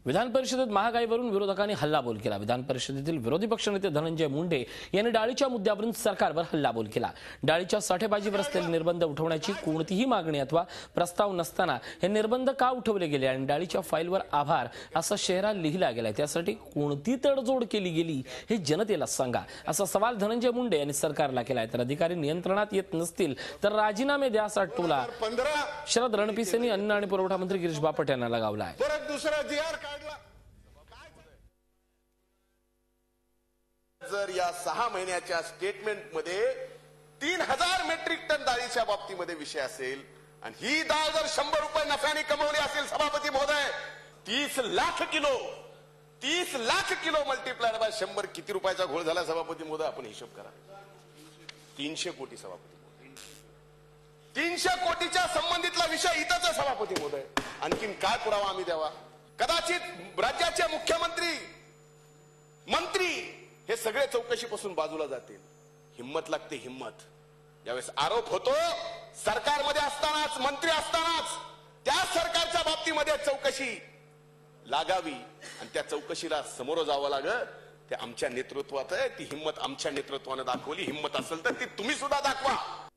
विधान परिषदेत महागाईवरून विरोधकांनी हल्लाबोल केला। विधान परिषदेतील विरोधी पक्षनेते धनंजय मुंडे यांनी डाळीच्या मुद्द्यावरून सरकारवर हल्लाबोल केला। डाळीच्या साठेबाजीवर असलेले निर्बंध उठवण्याची कोणतीही मागणी अथवा प्रस्ताव नसताना हे निर्बंध का उठवले गेले आणि डाळीच्या फाईलवर आभार असा शेरा लिहिला गेला, त्यासाठी कोणती तडजोड केली गेली हे जनतेला सांगा, असा सवाल धनंजय मुंडे यांनी सरकारला केलाय। तर अधिकारी नियंत्रणात येत नसतील तर राजीनामे द्या असा टोला शरद रणपिसेंनी अन्न आणि पुरवठा मंत्री गिरीश बापट यांना लगावलाय। जर या 6 महिन्याच्या स्टेटमेंट मध्ये 3000 मेट्रिक टन डाळीच्या बाबतीमध्ये विषय असेल आणि ही डाळ जर 100 रुपये नफ्याने कमवली असेल सभापती महोदय, 30 लाख किलो मल्टीप्लाय बाय 100 किती रुपयाचा घोळ झाला सभापती महोदय, आपण हिशोब करा। 300 कोटी सभापती महोदय, 300 कोटीच्या संबंधितला विषय इथंच आहे सभापती महोदय। आणखीन काय पुरावा आम्ही द्यावा? कदाचित राज्याचे मुख्यमंत्री मंत्री हे सगळे चौकशीपासून बाजूला जातील। हिम्मत लागते, हिम्मत। यावेळेस आरोप होतो सरकारमध्ये असतानाच, मंत्री असतानाच त्या सरकारच्या बाबतीमध्ये चौकशी लागावी आणि त्या चौकशीला समोर जावं लागलं। ते आमच्या नेतृत्वात आहे, ती हिम्मत आमच्या नेतृत्वाने दाखवली। हिम्मत असेल तर ती तुम्ही सुद्धा दाखवा।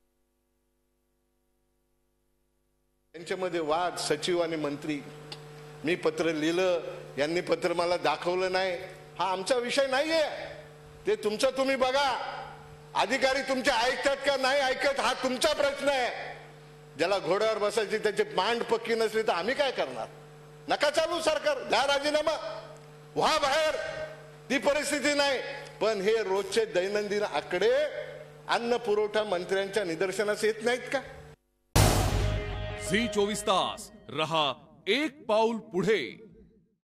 त्यांच्यामध्ये वाद सचिव आणि मंत्री, मी पत्र लिहिलं, यांनी पत्र मला दाखवलं नाही, हा आमचा विषय नाहीये। ते तुमचं तुम्ही बघा, अधिकारी तुमचे ऐकतात का नाही ऐकत हा तुमचा प्रश्न आहे। ज्याला घोड्यावर बसायची त्याची मांड पक्की नसली तर आम्ही काय करणार? नका चालू सरकार, द्या राजीनामा, व्हा बाहेर, ती परिस्थिती नाही। पण हे रोजचे दैनंदिन आकडे अन्न पुरवठा मंत्र्यांच्या निदर्शनास येत नाहीत का? झी 24 तास रहा एक पाऊल पुढे।